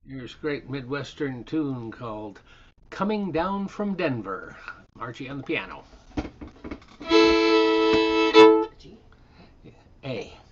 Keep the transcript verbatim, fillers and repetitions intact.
Here's a great Midwestern tune called Coming Down from Denver. Margie on the piano. G. A.